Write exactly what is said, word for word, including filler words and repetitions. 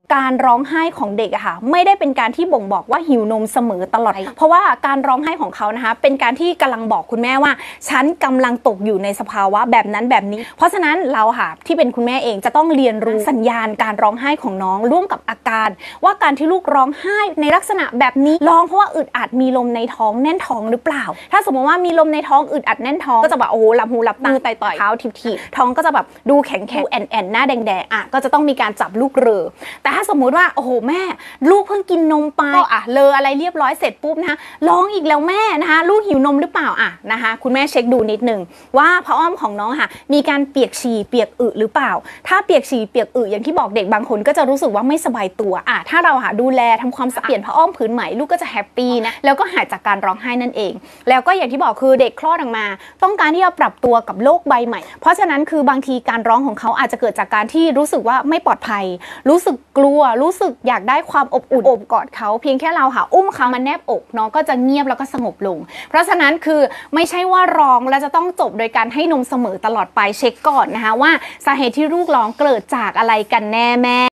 การร้องไห้ของเด็กอะค่ะไม่ได้เป็นการที่บ่งบอกว่าหิวนมเสมอตลอดเพราะว่าการร้องไห้ของเขานะคะเป็นการที่กำลังบอกคุณแม่ว่าฉันกำลังตกอยู่ในสภาวะแบบนั้นแบบนี้เพราะฉะนั้นเราค่ะที่เป็นคุณแม่เองจะต้องเรียนรู้สัญญาณการร้องไห้ของน้องร่วมกับอาการว่าการที่ลูกร้องไห้ในลักษณะแบบนี้ร้องเพราะว่าอึดอัดมีลมในท้องแน่นท้องหรือเปล่าถ้าสมมติว่ามีลมในท้องอึดอัดแน่นท้องก็จะแบบโอ้โหหลับหูหลับตาไต่ต่อยเท้าทีๆท้องก็จะแบบดูแข็งแข็งแอนแอนหน้าแดงๆอ่ะก็จะต้องมีการจับลูกเรือแต่ถ้าสมมุติว่าโอ้โหแม่ลูกเพิ่งกินนมไปก็อ่ะเลออะไรเรียบร้อยเสร็จปุ๊บนะคะร้องอีกแล้วแม่นะคะลูกหิวนมหรือเปล่าอ่ะนะคะคุณแม่เช็คดูนิดนึงว่าพระอ้อมของน้องค่ะมีการเปียกฉี่เปียกอึหรือเปล่าถ้าเปียกฉี่เปียกอึอย่างที่บอกเด็กบางคนก็จะรู้สึกว่าไม่สบายตัวอ่ะถ้าเราค่ะดูแลทำความสะอาดเปลี่ยนผ้าอ้อมผืนใหม่ลูกก็จะแฮปปี้นะแล้วก็หายจากการร้องไห้นั่นเองแล้วก็อย่างที่บอกคือเด็กคลอดออกมาต้องการที่จะปรับตัวกับโลกใบใหม่เพราะฉะนั้นคือบางทีการร้องของเขาอาจจะเกิดจากการที่รู้สึกว่าไม่ปลอดภัยรู้สึกกลัวรู้สึกอยากได้ความอบอุ่นอบกอดเขาเพียงแค่เราค่ะอุ้มเขามาแนบอกน้องก็จะเงียบแล้วก็สงบลงเพราะฉะนั้นคือไม่ใช่ว่าร้องแล้วจะต้องจบโดยการให้นมเสมอตลอดไปเช็คก่อนนะคะว่าสาเหตุที่ลูกร้องเกิดจากอะไรกันแน่แม่